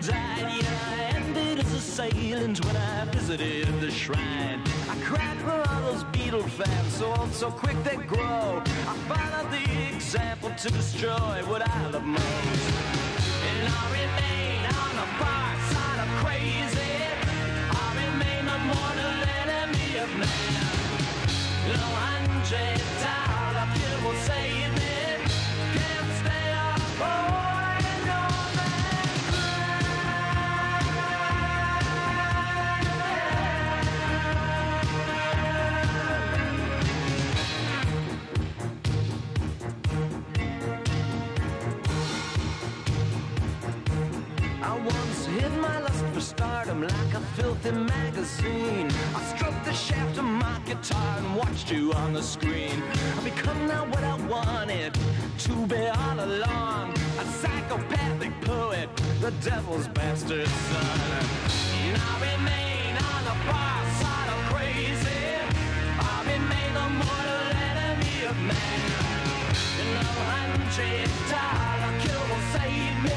died. Yeah, I ended as assailant when I visited the shrine. I cried for all those Beatle fans, so old, so quick they grow. I followed the example to destroy what I love most. And I remain on the far side of crazy. I remain the mortal enemy of man. No $100 bill will save me. Can't stay up, oh, I know that I once hid my lust for stardom like a filthy magazine. I stroked the shaft of my guitar and watched you on the screen. I've become now what I wanted to be all along. A psychopathic poet, the devil's bastard son. And I remain on the far side of crazy. I remain the mortal enemy of man. And no $100 kill will save me.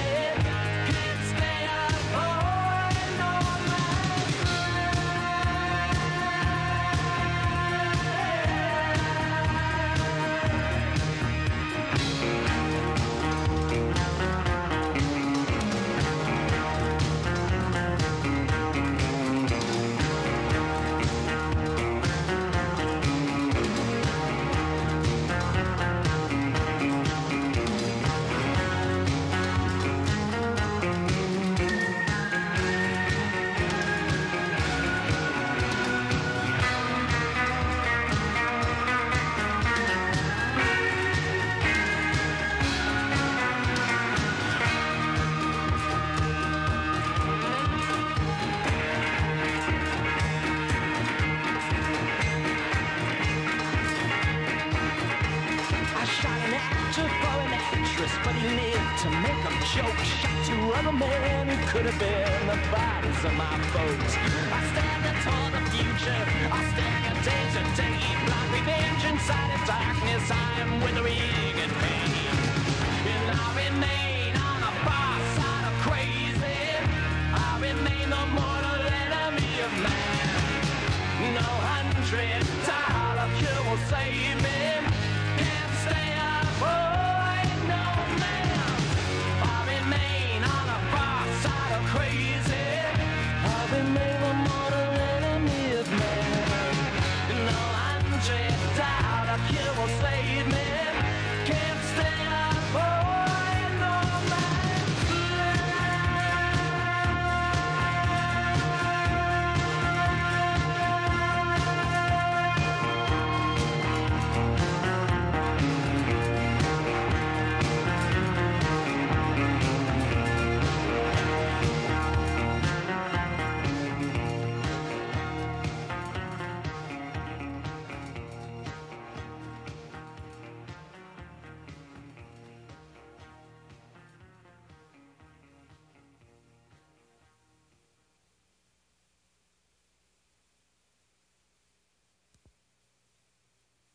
But he lived to make a joke. Shot two other men who could have been the bodies of my folks. I stand toward the future. I stand day to day. Blind revenge inside of darkness. I am withering in pain. And I remain on the far side of crazy. I remain the mortal enemy of man. No $100 cure will save me. Can't stay up. Oh, crazy, I remain the mortal enemy of man. No $100 cure will save me. Can't